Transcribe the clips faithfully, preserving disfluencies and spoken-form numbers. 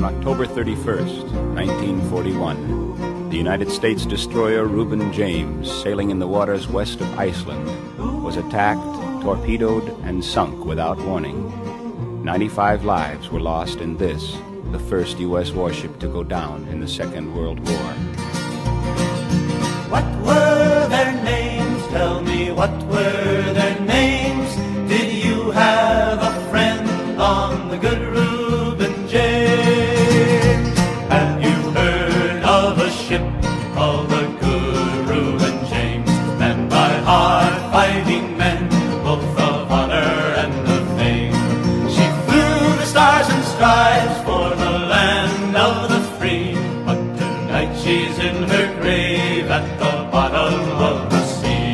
October thirty-first, nineteen forty-one, the United States destroyer Reuben James, sailing in the waters west of Iceland, was attacked, torpedoed, and sunk without warning. ninety-five lives were lost in this, the first U S warship to go down in the Second World War. What were their names? Tell me, what were their names? Did you have a friend on the good Reuben James? Have you heard of a ship called the good Reuben James, manned by hard-fighting men, both of honor and of fame? She flew the stars and stripes for the land of the free, but tonight she's in her grave at the bottom of the sea.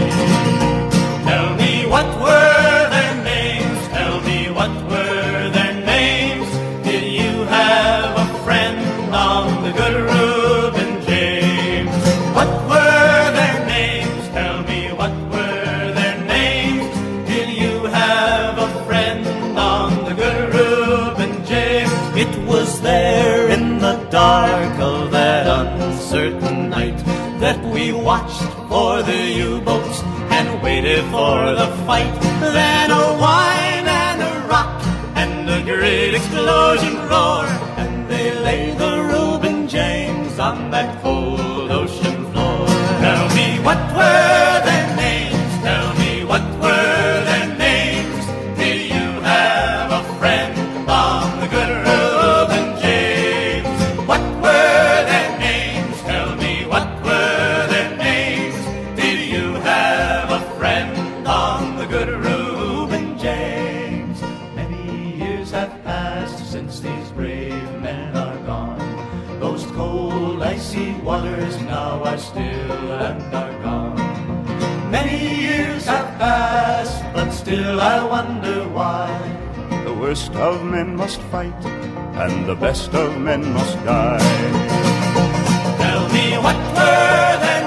Tell me, what were their names? Tell me, what were their names? Did you have a friend on the good Reuben James? What were their names? Tell me, what were their names? Did you have a friend on the good Reuben James? It was there in the dark of that uncertain night that we watched for the U-boats and waited for the fight. Then a whine and a rock and a great explosion roar, and they laid the Reuben James on that cold ocean floor. Tell me, what were their names? Tell me, what were their names? Did you have a friend on the good Reuben James? What were their names? Tell me, what were their names? Did you have a friend on the good Reuben James? Many years have passed since these brave men are gone. Those cold, icy waters now are still and are gone. Many years have passed, but still I wonder why The worst of men must fight, and the best of men must die. Tell me, what were their